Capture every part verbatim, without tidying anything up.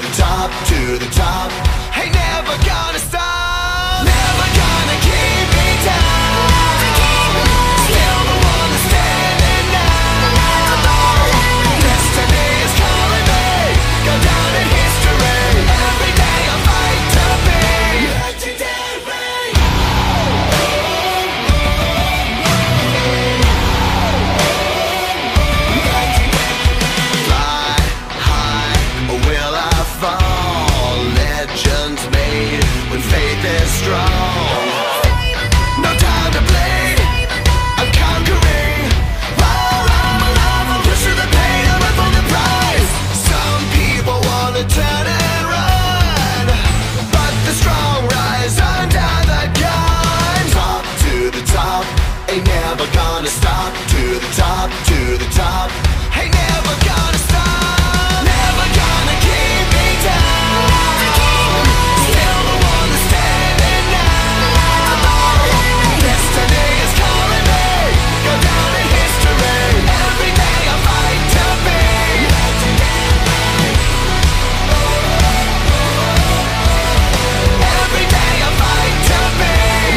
the top, to the top. Ain't never gonna stop, never gonna keep me down. Still the one that's standing now. Destiny is calling me, go down in history. Every day I fight to be legendary. Fly high, or will I fall? Legends made when faith is strong. No time to bleed, I'm conquering. While I'm alive, I'm pushing the pain, I'm up on the prize. Some people wanna turn and run, but the strong rise under the gun. Top to the top, ain't never gonna stop. To the top, to the top, ain't never gonna stop. Never gonna keep me down. Still the one that's standing now. Destiny is calling me, go down in history. Every day I fight to be legendary. Every day I fight to be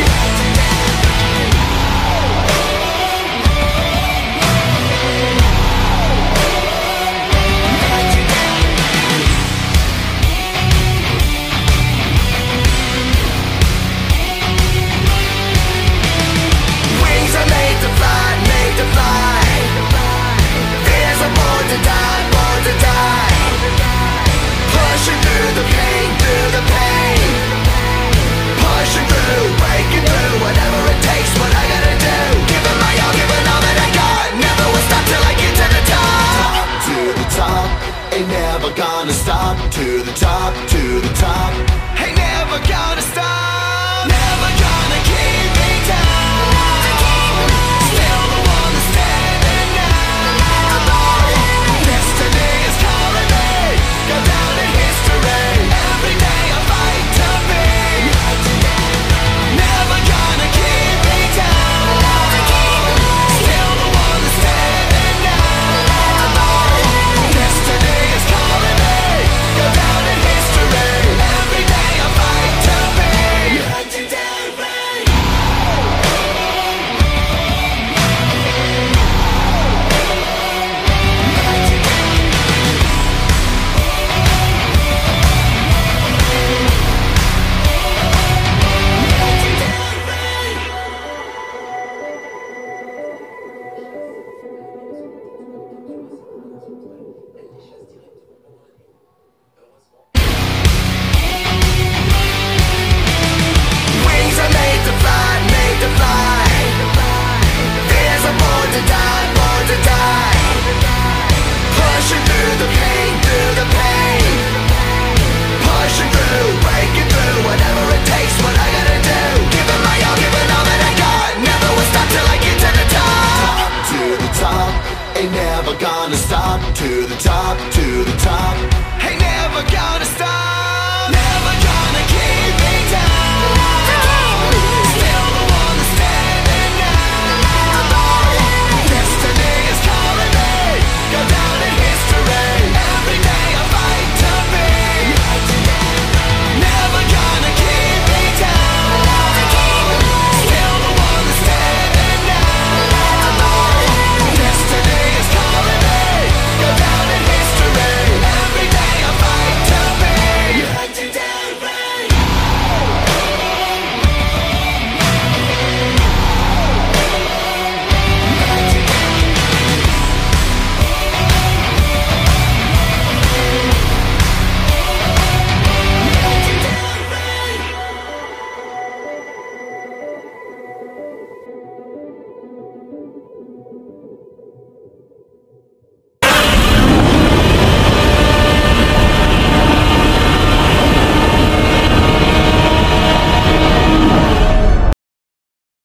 wings are made to fly, made to fly. Fears are born to die, born to die. Pushing through the pain, through the pain. Pushing through, breaking through, whatever it takes, what I gotta do. Giving my all, giving all that I got. Never will stop till I get to the top. Top to the top, ain't never gonna stop. To the top, to the top, ain't never gonna stop.